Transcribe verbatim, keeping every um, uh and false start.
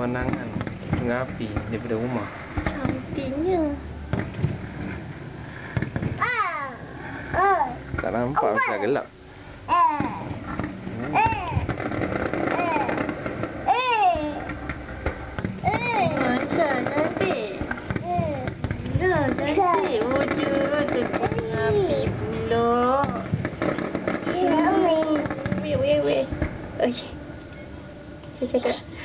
pemandangan bunga api daripada rumah. Cantiknya. Tak nampak macam gelap. Masya cantik. Ya cantik. Wujud bunga api pula. Weh weh weh. Okay. Saya cakap.